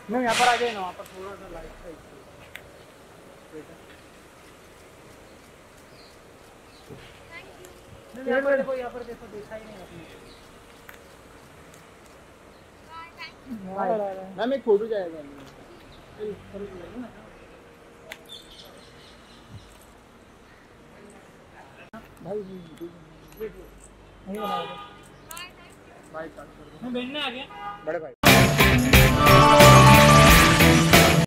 Ma'am यहाँ पर आ जाए ना, वहाँ पर थोड़ा सा लाइट का इशू है। यहाँ पर देखो, यहाँ पर देखो, देखा ही नहीं आपने। मैम एक फोटो जाएगा भाई, नहीं बनाओगे भाई, मैं बैठने आ गया बड़े भाई।